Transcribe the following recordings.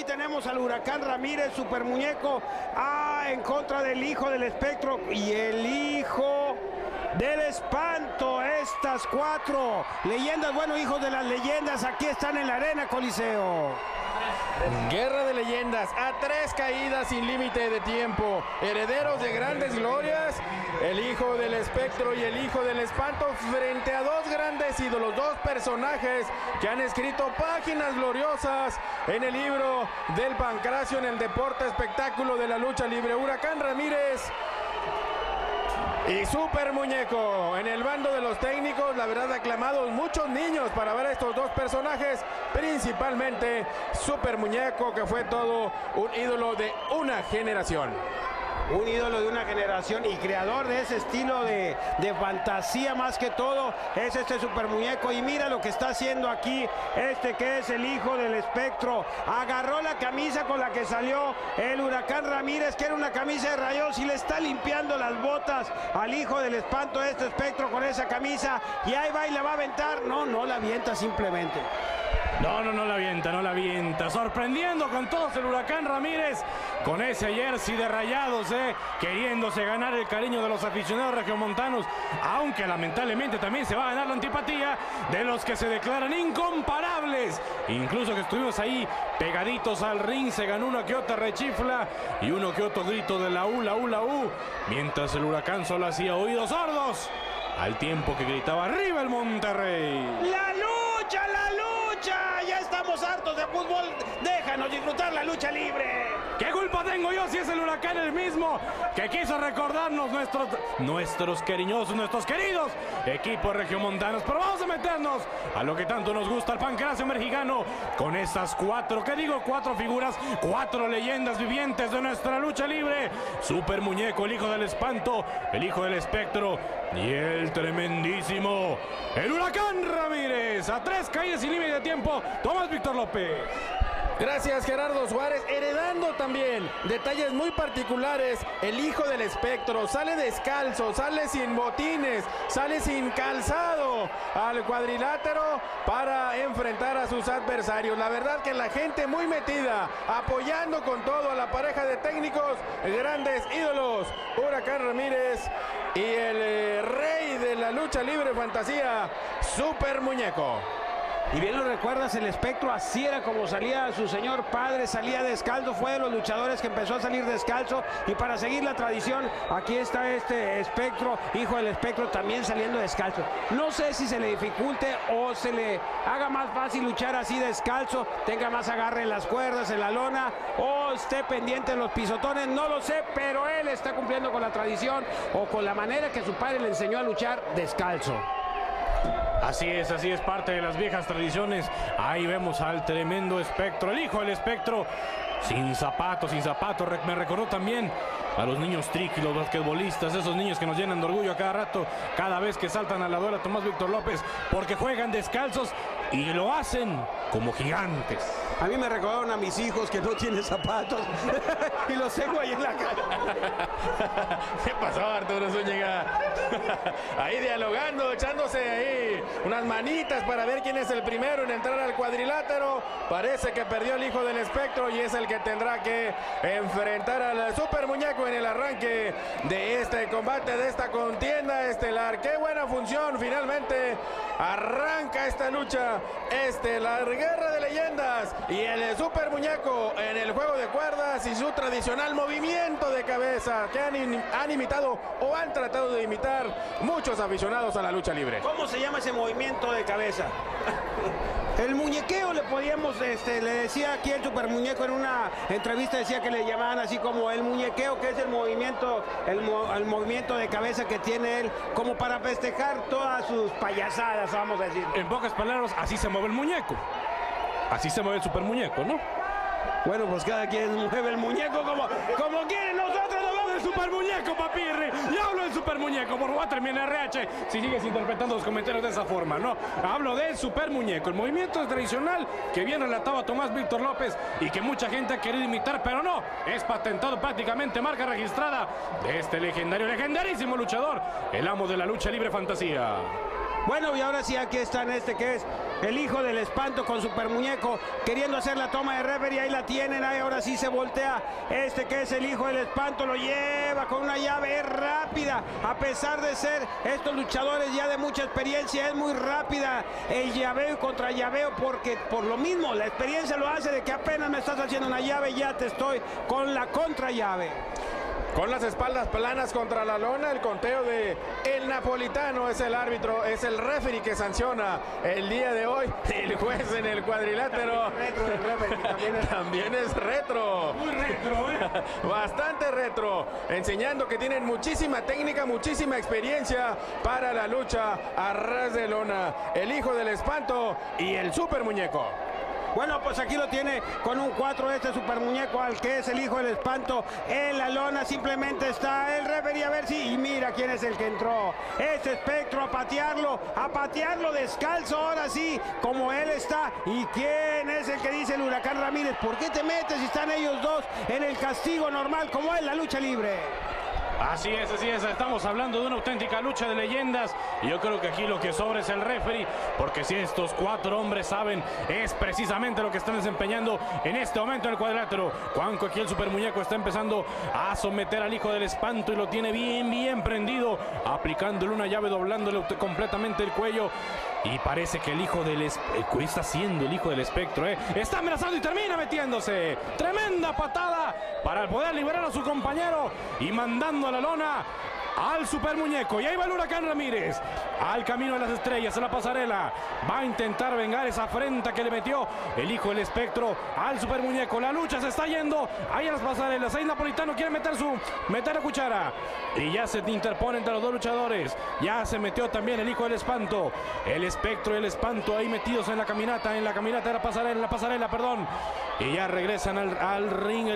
tenemos al Huracán Ramírez, Super Muñeco, en contra del Hijo del Espectro y el Hijo del Espanto. Estas cuatro leyendas, bueno, hijos de las leyendas, aquí están en la Arena Coliseo. Guerra de leyendas, a 3 caídas sin límite de tiempo, herederos de grandes glorias, el Hijo del Espectro y el Hijo del Espanto frente a 2 grandes ídolos, 2 personajes que han escrito páginas gloriosas en el libro del Pancracio, en el deporte espectáculo de la lucha libre. Huracán Ramírez y Super Muñeco en el bando de los técnicos, la verdad aclamados muchos niños para ver a estos 2 personajes, principalmente Super Muñeco, que fue todo un ídolo de una generación. Un ídolo de una generación y creador de ese estilo de fantasía más que todo es este Super Muñeco. Y mira lo que está haciendo aquí que es el Hijo del Espectro. Agarró la camisa con la que salió el Huracán Ramírez, que era una camisa de rayos, y le está limpiando las botas al Hijo del Espanto, Espectro, con esa camisa, y ahí va y la va a aventar. No la avienta simplemente. No la avienta, no la avienta. Sorprendiendo con todos el Huracán Ramírez con ese jersey de Rayados, queriéndose ganar el cariño de los aficionados regiomontanos, aunque lamentablemente también se va a ganar la antipatía de los que se declaran incomparables. Incluso que estuvimos ahí pegaditos al ring, se ganó una que otra rechifla y uno que otro grito de la U, mientras el Huracán solo hacía oídos sordos al tiempo que gritaba arriba el Monterrey. ¡La lucha, la lucha! Ya estamos hartos de fútbol, déjanos disfrutar la lucha libre. ¿Qué culpa tengo yo si es el Huracán el mismo que quiso recordarnos nuestros cariñosos, nuestros queridos equipos regiomontanos? Pero vamos a meternos a lo que tanto nos gusta, el Pancracio mexicano, con estas 4 figuras, 4 leyendas vivientes de nuestra lucha libre: Super Muñeco, el Hijo del Espanto, el Hijo del Espectro y el tremendísimo, el Huracán Ramírez. A 3 caídas sin límite de tiempo, Tomás Víctor López. Gracias, Gerardo Suárez. Heredando también detalles muy particulares, el Hijo del Espectro sale descalzo, sale sin botines, sale sin calzado al cuadrilátero para enfrentar a sus adversarios. La verdad que la gente muy metida, apoyando con todo a la pareja de técnicos, grandes ídolos, Huracán Ramírez y el rey de la lucha libre fantasía, Super Muñeco. Y bien lo recuerdas, el Espectro así era como salía su señor padre, salía descalzo, fue de los luchadores que empezó a salir descalzo, y para seguir la tradición, aquí está este Espectro, Hijo del Espectro, también saliendo descalzo. No sé si se le dificulte o se le haga más fácil luchar así descalzo, tenga más agarre en las cuerdas, en la lona, o esté pendiente en los pisotones, no lo sé, pero él está cumpliendo con la tradición o con la manera que su padre le enseñó a luchar descalzo. Así es parte de las viejas tradiciones. Ahí vemos al tremendo Espectro, el Hijo del Espectro, sin zapatos. Me recordó también a los niños triqui, los basquetbolistas, esos niños que nos llenan de orgullo a cada rato, cada vez que saltan a la duela, Tomás Víctor López, porque juegan descalzos y lo hacen como gigantes. A mí me recordaron a mis hijos que no tienen zapatos y los tengo ahí en la cara. ¿Qué pasó, Arturo Zúñiga? Ahí dialogando, echándose ahí unas manitas para ver quién es el primero en entrar al cuadrilátero. Parece que perdió el Hijo del Espectro y es el que tendrá que enfrentar al Super Muñeco en el arranque de este combate, de esta contienda estelar. ¡Qué buena función! Finalmente arranca esta lucha estelar, guerra de leyendas, y el Super Muñeco en el juego de cuerdas y su tradicional movimiento de cabeza que han imitado o han tratado de imitar muchos aficionados a la lucha libre. ¿Cómo se llama ese movimiento de cabeza? El muñequeo le podíamos, le decía aquí el Super Muñeco en una entrevista, decía que le llamaban así como el muñequeo, que es el movimiento, el movimiento de cabeza que tiene él, como para festejar todas sus payasadas, vamos a decir. En pocas palabras, así se mueve el muñeco. Así se mueve el Super Muñeco, ¿no? Bueno, pues cada quien mueve el muñeco como quiere. Nosotros nos vamos el Super Muñeco, papirri. Y hablo del Super Muñeco, por favor, termina RH si sigues interpretando los comentarios de esa forma, ¿no? Hablo del Super Muñeco, el movimiento tradicional que bien relataba Tomás Víctor López y que mucha gente ha querido imitar, pero no, es patentado prácticamente, marca registrada de este legendarísimo luchador, el amo de la lucha libre fantasía. Bueno, y ahora sí, aquí están que es el hijo del espanto con Super Muñeco, queriendo hacer la toma de referee. Ahí la tienen, ahí ahora sí se voltea. Que es el hijo del espanto, lo lleva con una llave rápida. A pesar de ser estos luchadores ya de mucha experiencia, es muy rápida el llaveo contra llaveo, porque por lo mismo la experiencia lo hace de que apenas me estás haciendo una llave, ya te estoy con la contra llave. Con las espaldas planas contra la lona, el conteo de el napolitano es el árbitro, es el referee que sanciona el día de hoy. El juez en el cuadrilátero también es retro. Muy retro, Bastante retro, enseñando que tienen muchísima técnica, muchísima experiencia para la lucha a ras de lona. El hijo del espanto y el Super Muñeco. Bueno, pues aquí lo tiene con un 4 Super Muñeco, al que es el hijo del espanto en la lona. Simplemente está el referee a ver si... Y mira quién es el que entró. Espectro a patearlo descalzo, ahora sí, como él está. ¿Y quién es el que dice el Huracán Ramírez? ¿Por qué te metes si están ellos dos en el castigo normal como es la lucha libre? Así es, estamos hablando de una auténtica lucha de leyendas y yo creo que aquí lo que sobra es el referee, porque si estos 4 hombres saben, es precisamente lo que están desempeñando en este momento en el cuadrilátero. Juanco, aquí el Super Muñeco está empezando a someter al hijo del espanto y lo tiene bien prendido, aplicándole una llave, doblándole completamente el cuello. Y parece que el hijo del está haciendo el hijo del espectro, está amenazando y termina metiéndose. Tremenda patada para poder liberar a su compañero y mandando a la lona al Super Muñeco. Y ahí va el Huracán Ramírez al camino de las estrellas, a la pasarela. Va a intentar vengar esa afrenta que le metió el hijo del espectro al Super Muñeco. La lucha se está yendo ahí a las pasarelas. Ahí Napolitano quiere meter la cuchara y ya se interpone entre los dos luchadores. Ya se metió también el hijo del espanto, el espectro y el espanto ahí metidos en la caminata de la pasarela, perdón. Y ya regresan al ring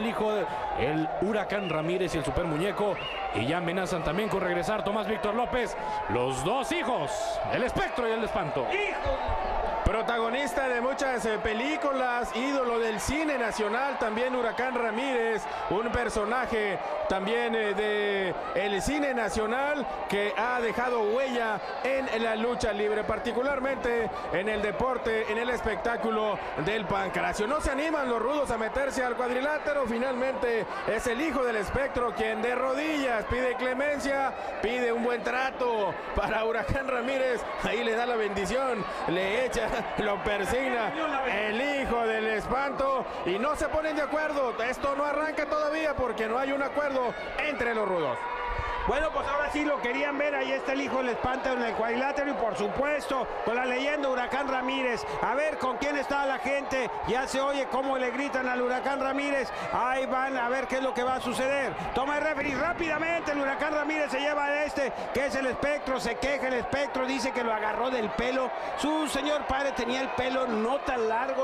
el Huracán Ramírez y el Super Muñeco, y ya amenazan también con regresar Tomás Víctor López, los dos hijos, el espectro y el espanto. Protagonista de muchas películas, ídolo del cine nacional, también Huracán Ramírez, un personaje también del cine nacional que ha dejado huella en la lucha libre, particularmente en el deporte, en el espectáculo del pancracio. No se animan los rudos a meterse al cuadrilátero, finalmente es el hijo del espectro quien de rodillas pide clemencia, pide un buen trato para Huracán Ramírez, ahí le da la bendición, le echa, lo persigna el hijo del espanto y no se ponen de acuerdo. Esto no arranca todavía porque no hay un acuerdo entre los rudos. Bueno, pues ahora sí lo querían ver, ahí está el hijo del espanto en el cuadrilátero y por supuesto con la leyenda Huracán Ramírez. A ver con quién está la gente, ya se oye cómo le gritan al Huracán Ramírez. Ahí van a ver qué es lo que va a suceder. Toma el referee rápidamente, el Huracán Ramírez se lleva a que es el espectro, se queja el espectro, dice que lo agarró del pelo. Su señor padre tenía el pelo no tan largo,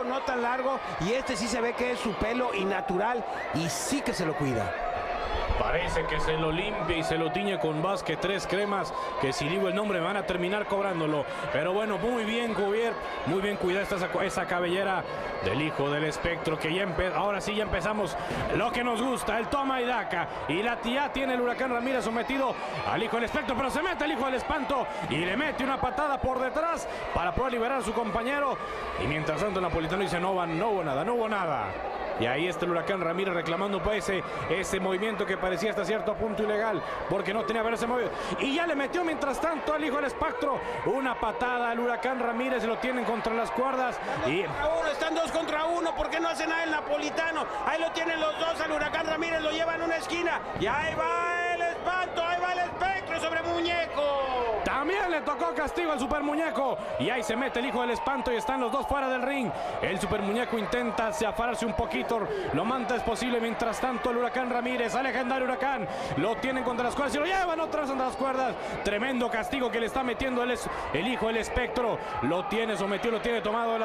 y sí se ve que es su pelo y natural y sí que se lo cuida. Parece que se lo limpia y se lo tiñe con Vázquez 3 cremas, que si digo el nombre me van a terminar cobrándolo. Pero bueno, muy bien cubierto, muy bien cuidada esa cabellera del hijo del espectro, que ahora sí ya empezamos lo que nos gusta, el toma y daca. Y la tía tiene el Huracán Ramírez sometido al hijo del espectro, pero se mete el hijo del espanto y le mete una patada por detrás para poder liberar a su compañero. Y mientras tanto el napolitano dice no hubo nada. Y ahí está el Huracán Ramírez reclamando pues ese movimiento que parecía hasta cierto punto ilegal, porque no tenía que haberse movido. Y ya le metió mientras tanto al hijo del espectro una patada al Huracán Ramírez, y lo tienen contra las cuerdas. Están 2 contra 1, ¿por qué no hace nada el napolitano? Ahí lo tienen los dos, al Huracán Ramírez lo llevan a una esquina. Y ahí va el espanto, ahí va el espectro sobre Muñeco. También le tocó castigo al Super Muñeco. Y ahí se mete el hijo del espanto y están los dos fuera del ring. El Super Muñeco intenta afararse un poquito, lo más antes posible. Mientras tanto el Huracán Ramírez, al legendario Huracán, lo tienen contra las cuerdas y lo llevan otra vez contra las cuerdas. Tremendo castigo que le está metiendo el hijo del espectro. Lo tiene sometido, lo tiene tomado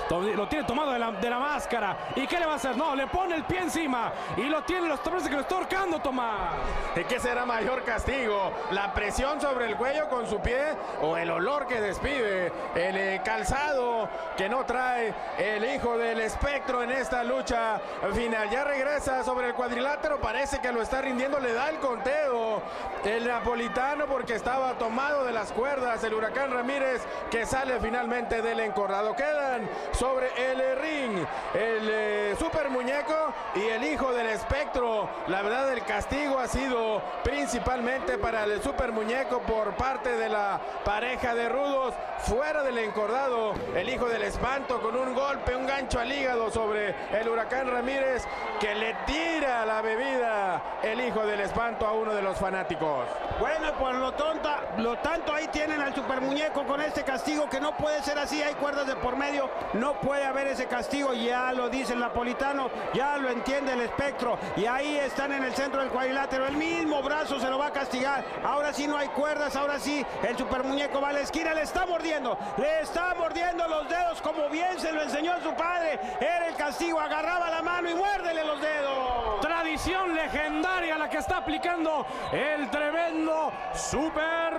de la máscara. ¿Y qué le va a hacer? No, le pone el pie encima y lo tiene, parece que lo está ahorcando, Tomás. ¿Qué será mayor castigo? La presión sobre el cuello con su pie pie o el olor que despide el calzado que no trae el hijo del espectro en esta lucha final. Ya regresa sobre el cuadrilátero, parece que lo está rindiendo, le da el conteo el napolitano porque estaba tomado de las cuerdas el Huracán Ramírez, que sale finalmente del encordado. Quedan sobre el ring el super muñeco y el hijo del espectro. La verdad, el castigo ha sido principalmente para el super muñeco por parte de la pareja de rudos. Fuera del encordado, el hijo del espanto con un golpe, un gancho al hígado sobre el Huracán Ramírez, que le tira la bebida el hijo del espanto a uno de los fanáticos. Bueno, pues lo tanto ahí tienen al super muñeco con este castigo, que no puede ser así, hay cuerdas de por medio, no puede haber ese castigo, ya lo dice el napolitano, ya lo entiende el espectro, y ahí están en el centro del cuadrilátero, el mismo brazo se lo va a castigar. Ahora sí no hay cuerdas, ahora sí el super muñeco va a la esquina, le está mordiendo los dedos como bien se lo enseñó su padre. Era el castigo, agarraba la mano y muérdele los dedos. Tradición legendaria la que está aplicando el tremendo super...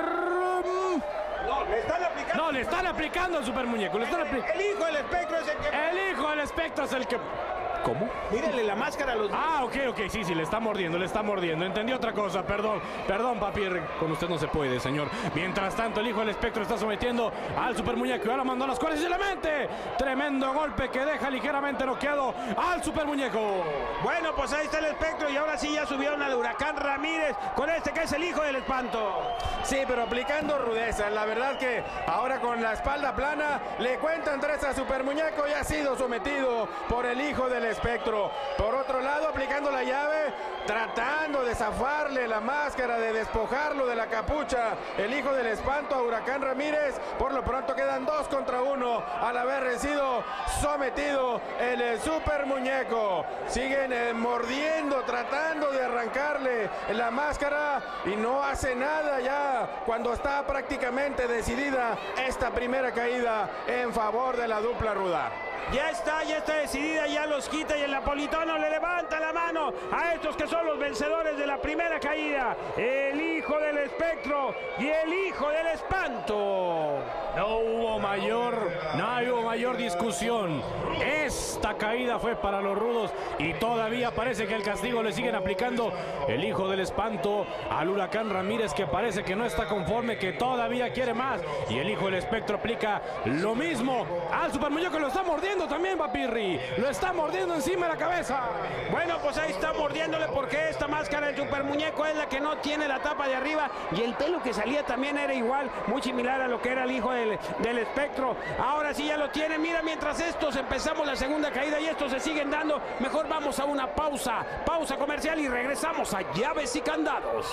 No, le están aplicando al super muñeco. El hijo del espectro es el que... El hijo del espectro es el que... ¿Cómo? Mírele la máscara a los... Ah, ok, sí, le está mordiendo. Entendí otra cosa, perdón, papi, con usted no se puede, señor. Mientras tanto, el hijo del espectro está sometiendo al super muñeco y ahora mandó las cuerdas y le mete tremendo golpe que deja ligeramente noqueado al super muñeco. Bueno, pues ahí está el espectro y ahora sí ya subieron al Huracán Ramírez con este que es el hijo del espanto. Sí, pero aplicando rudeza. La verdad que ahora con la espalda plana le cuentan 3 a super muñeco y ha sido sometido por el hijo del espectro. Por otro lado, aplicando la llave, tratando de zafarle la máscara, de despojarlo de la capucha, el hijo del espanto a Huracán Ramírez. Por lo pronto quedan 2 contra 1 al haber sido sometido el super muñeco. Siguen mordiendo, tratando de arrancarle la máscara y no hace nada ya cuando está prácticamente decidida esta primera caída en favor de la dupla ruda. Ya está decidida, ya los quita y el napolitano le levanta la mano a estos que son los vencedores de la primera caída. El hijo del espectro y el hijo del espanto. No hubo mayor discusión. Esta caída fue para los rudos y todavía parece que el castigo le siguen aplicando el hijo del espanto al Huracán Ramírez, que parece que no está conforme, que todavía quiere más. Y el hijo del espectro aplica lo mismo al super muñeco, lo está mordiendo también, papirri. Lo está mordiendo encima de la cabeza. Bueno, pues ahí está mordiéndole porque esta máscara del super muñeco es la que no tiene la tapa de arriba y el pelo que salía también era igual, muy similar a lo que era el hijo del espectro. Ahora sí ya lo tiene. Mira, mientras estos empezamos la segunda caída y estos se siguen dando, mejor vamos a una pausa comercial y regresamos a Llaves y Candados.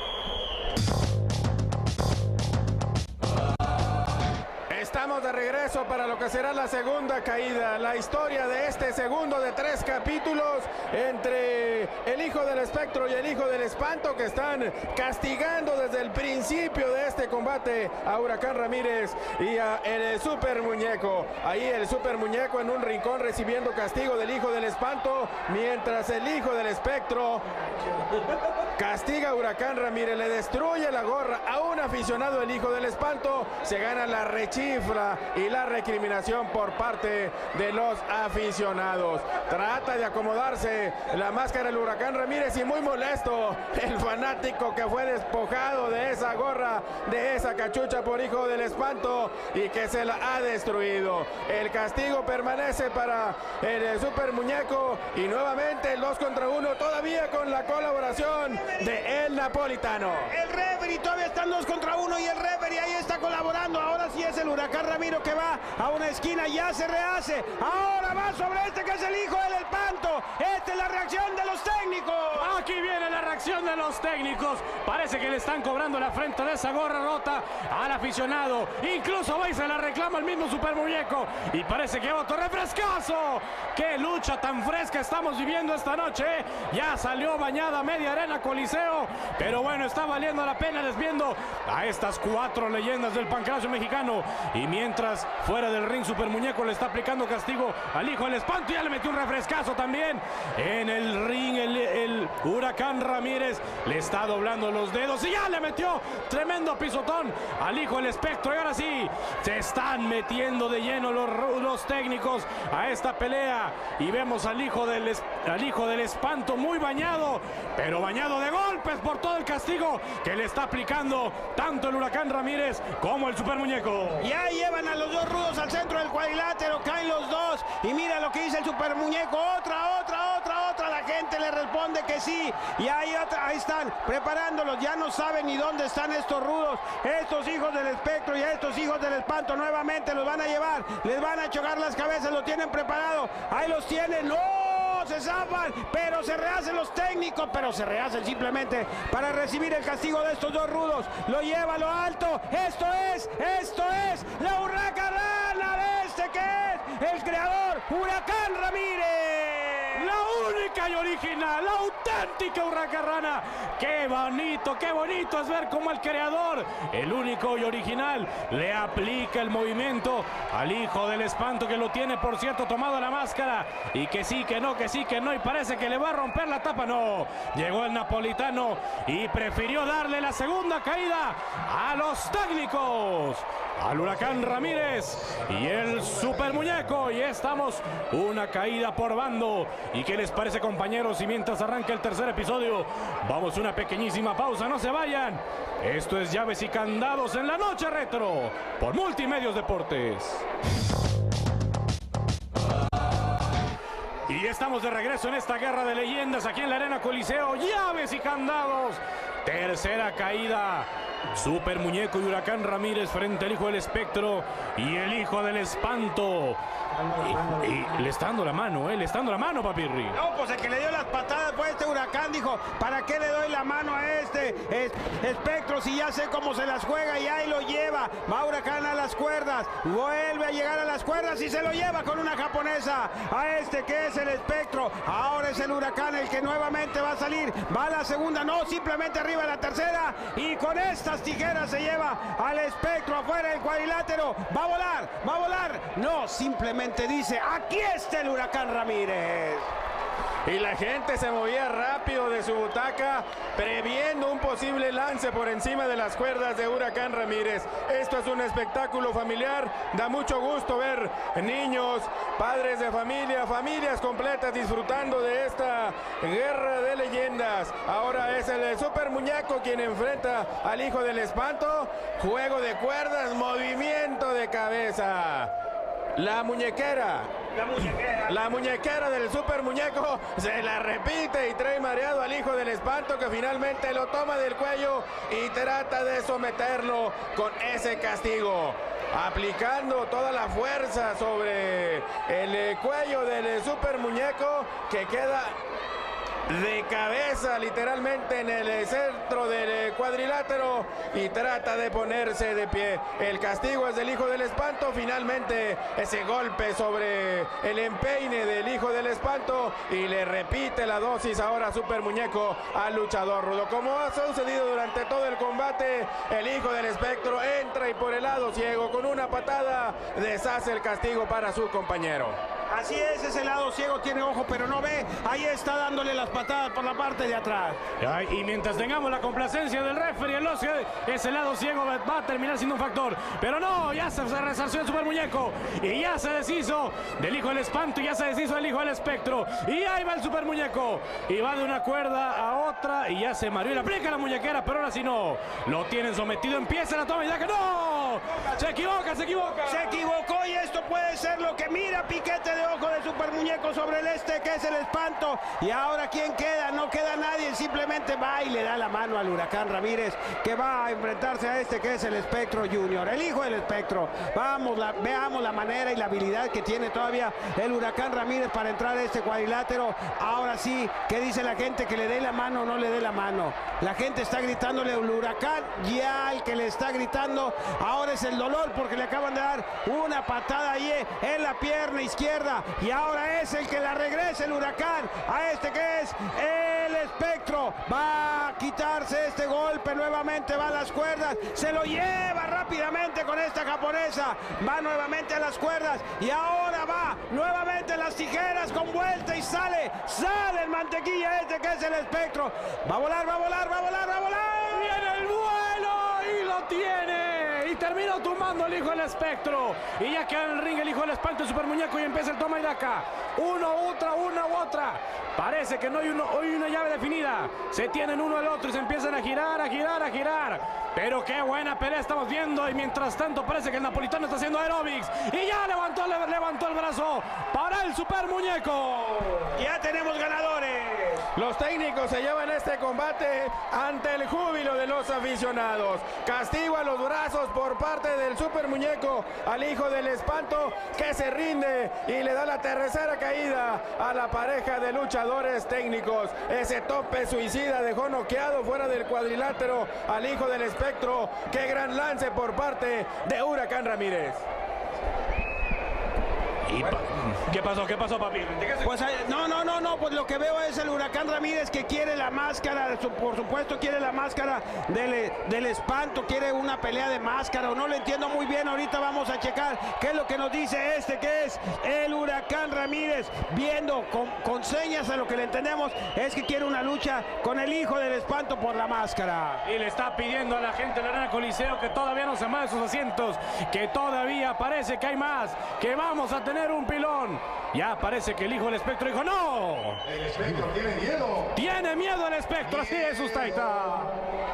Estamos de regreso para lo que será la segunda caída, la historia de este segundo de 3 capítulos entre el hijo del espectro y el hijo del espanto, que están castigando desde el principio de este combate a Huracán Ramírez y a el super muñeco. Ahí el super muñeco en un rincón recibiendo castigo del hijo del espanto, mientras el hijo del espectro castiga a Huracán Ramírez, le destruye la gorra a un aficionado del hijo del espanto, se gana la rechifla y la recriminación por parte de los aficionados. Trata de acomodarse la máscara del Huracán Ramírez y muy molesto el fanático que fue despojado de esa gorra, de esa cachucha por hijo del espanto y que se la ha destruido. El castigo permanece para el super muñeco y nuevamente el 2 contra 1 todavía con la colaboración de el napolitano. El referee todavía están 2 contra 1 y el referee ahí está colaborando. Ahora sí es el Huracán Ramiro que va a una esquina, ya se rehace. Ahora va sobre este que es el hijo del espanto. Esta es la reacción de los técnicos. Aquí viene la reacción de los técnicos. Parece que le están cobrando la frente de esa gorra rota al aficionado. Incluso hoy se la reclama el mismo super muñeco. Y parece que otro refrescazo. Qué lucha tan fresca estamos viviendo esta noche. Ya salió bañada media arena Coliseo. Pero bueno, está valiendo la pena desviando a estas 4 leyendas del pancracio mexicano. Y mientras fuera del ring super muñeco le está aplicando castigo al hijo del espanto. Ya le metió un refrescazo también en el ring el Huracán Ramírez. Ramírez le está doblando los dedos y ya le metió tremendo pisotón al hijo del espectro. Y ahora sí, se están metiendo de lleno los técnicos a esta pelea. Y vemos al hijo del espanto muy bañado, pero bañado de golpes por todo el castigo que le está aplicando tanto el Huracán Ramírez como el Super Muñeco. Ya llevan a los dos rudos al centro del cuadrilátero, caen los dos y mira lo que dice el Super Muñeco, otra, la gente le responde que sí, y ahí están preparándolos, ya no saben ni dónde están estos rudos, estos hijos del espectro y estos hijos del espanto nuevamente los van a llevar, les van a chocar las cabezas, lo tienen preparado, ahí los tienen, ¡no! Se zafan, pero se rehacen los técnicos, pero se rehacen simplemente para recibir el castigo de estos dos rudos. Lo lleva a lo alto. Esto es la hurracarrana de este que es el creador, Huracán Ramírez. La única y original, la auténtica hurracarrana. Qué bonito es ver cómo el creador, el único y original, le aplica el movimiento al hijo del espanto, que lo tiene, por cierto, tomado la máscara, y que sí, que no, y parece que le va a romper la tapa. No, llegó el napolitano y prefirió darle la segunda caída a los técnicos, al Huracán Ramírez y el Super Muñeco. Y estamos una caída por bando. ¿Y qué les parece, compañeros? Y mientras arranca el tercer episodio, vamos a una pequeñísima pausa, no se vayan. Esto es Llaves y Candados en la Noche Retro por Multimedios Deportes. Y estamos de regreso en esta guerra de leyendas aquí en la Arena Coliseo. Llaves y Candados. Tercera caída. Super Muñeco y Huracán Ramírez frente al hijo del espectro y el hijo del espanto. Y le está dando la mano, le está dando la mano, Papirri. No, pues el que le dio las patadas fue este Huracán, dijo, ¿para qué le doy la mano a este espectro si ya sé cómo se las juega? Y ahí lo lleva, va Huracán a las cuerdas, vuelve a llegar a las cuerdas y se lo lleva con una japonesa a este que es el espectro. Ahora es el Huracán el que nuevamente va a salir, va a la segunda, no, simplemente arriba a la tercera, y con estas tijeras se lleva al espectro afuera del cuadrilátero. Va a volar, no, simplemente dice, aquí está el Huracán Ramírez. Y la gente se movía rápido de su butaca, previendo un posible lance por encima de las cuerdas de Huracán Ramírez. Esto es un espectáculo familiar, da mucho gusto ver niños, padres de familia, familias completas disfrutando de esta guerra de leyendas. Ahora es el Super Muñeco quien enfrenta al hijo del espanto. Juego de cuerdas, movimiento de cabeza. La muñequera del Super Muñeco se la repite y trae mareado al hijo del espanto, que finalmente lo toma del cuello y trata de someterlo con ese castigo, aplicando toda la fuerza sobre el cuello del Super Muñeco, que queda de cabeza literalmente en el centro del cuadrilátero y trata de ponerse de pie. El castigo es del hijo del espanto, finalmente ese golpe sobre el empeine del hijo del espanto, y le repite la dosis ahora Super Muñeco al luchador rudo. Como ha sucedido durante todo el combate, el hijo del espectro entra y por el lado ciego con una patada deshace el castigo para su compañero. Así es, ese lado ciego tiene ojo pero no ve, ahí está dándole las patadas por la parte de atrás. Y mientras tengamos la complacencia del referee, ese lado ciego va a terminar siendo un factor. Pero no, ya se resarció el Super Muñeco y ya se deshizo del hijo del espanto y ya se deshizo del hijo del espectro. Y ahí va el Super Muñeco y va de una cuerda a otra y ya se mareó y le aplica la muñequera, pero ahora sí no. Lo tienen sometido, empieza la toma y da que no. Se equivoca. Se equivocó y esto puede ser lo que mira, piquete de ojo de Super Muñeco sobre el que es el espanto. Y ahora ¿quién queda? No queda nadie, simplemente va y le da la mano al Huracán Ramírez, que va a enfrentarse a este que es el Espectro Junior, el hijo del espectro. Veamos la manera y la habilidad que tiene todavía el Huracán Ramírez para entrar a este cuadrilátero. Ahora sí, ¿qué dice la gente? ¿Que le dé la mano o no le dé la mano? La gente está gritándole al Huracán, ya el que le está gritando ahora es el dolor, porque le acaban de dar una patada ahí en la pierna izquierda, y ahora es el que la regresa el Huracán a este que es el espectro. Va a quitarse este golpe nuevamente, va a las cuerdas, se lo lleva rápidamente con esta japonesa, va nuevamente a las cuerdas y ahora va, nuevamente las tijeras con vuelta y sale el mantequilla este que es el espectro. Va a volar, va a volar, va a volar, va a volar. Viene el vuelo y lo tiene. Y terminó tumbando el hijo del espectro. Y ya queda en el ring el hijo del espanto, el super muñeco, y empieza el toma y daca. Una u otra. Parece que no hay hoy una llave definida. Se tienen uno al otro y se empiezan a girar, a girar. Pero qué buena pelea estamos viendo. Y mientras tanto parece que el napolitano está haciendo aeróbics. Y ya levantó el brazo para el super muñeco. Ya tenemos ganadores. Los técnicos se llevan este combate ante el júbilo de los aficionados. Castigo a los brazos por parte del super muñeco al hijo del espanto, que se rinde y le da la tercera caída a la pareja de luchadores técnicos. Ese tope suicida dejó noqueado fuera del cuadrilátero al hijo del espectro. Qué gran lance por parte de Huracán Ramírez. ¿Qué pasó, papi? Pues no, pues lo que veo es el Huracán Ramírez que quiere la máscara, por supuesto quiere la máscara del espanto, quiere una pelea de máscara, o no lo entiendo muy bien. Ahorita vamos a checar qué es lo que nos dice que es el Huracán Ramírez, viendo con señas, a lo que le entendemos es que quiere una lucha con el hijo del espanto por la máscara. Y le está pidiendo a la gente de la Arena Coliseo que todavía no se muevan sus asientos, que todavía parece que hay más, que vamos a tener un pilón. Ya parece que el hijo del espectro dijo no. El espectro tiene miedo. Tiene miedo el espectro, así es, Ustaita.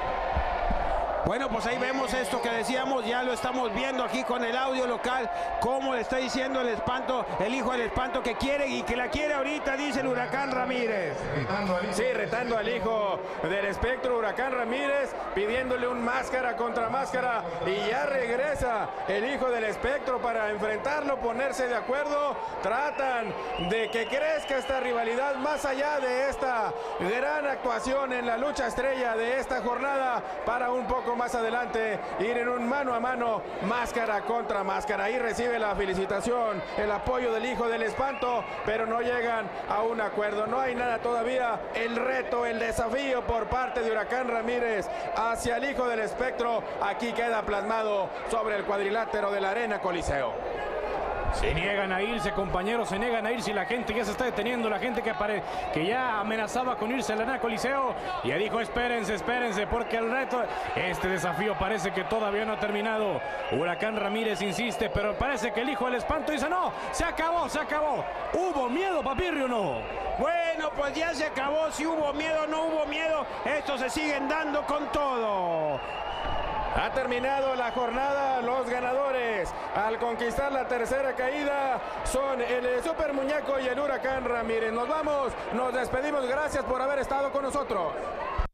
Bueno, pues ahí vemos esto que decíamos, ya lo estamos viendo aquí con el audio local, cómo le está diciendo el espanto, el hijo del espanto que quiere y que la quiere ahorita, dice el Huracán Ramírez. Sí, retando al hijo del espectro, Huracán Ramírez, pidiéndole un máscara contra máscara, y ya regresa el hijo del espectro para enfrentarlo, ponerse de acuerdo. Tratan de que crezca esta rivalidad más allá de esta gran actuación en la lucha estrella de esta jornada, para un poco más adelante ir en un mano a mano, máscara contra máscara. Ahí recibe la felicitación, el apoyo del hijo del espanto, pero no llegan a un acuerdo. No hay nada todavía. El reto, el desafío por parte de Huracán Ramírez hacia el hijo del espectro, aquí queda plasmado sobre el cuadrilátero de la Arena Coliseo. Se niegan a irse, compañeros, se niegan a irse, y la gente ya se está deteniendo, la gente que ya amenazaba con irse a la Arena Coliseo, ya dijo espérense, porque el reto, este desafío parece que todavía no ha terminado. Huracán Ramírez insiste, pero parece que el hijo del espanto dice no, se acabó. ¿Hubo miedo, papirri, o no? Bueno, pues ya se acabó, si hubo miedo o no hubo miedo, estos se siguen dando con todo. Ha terminado la jornada. Los ganadores al conquistar la tercera caída son el super muñeco y el Huracán Ramírez. Nos vamos, nos despedimos, gracias por haber estado con nosotros.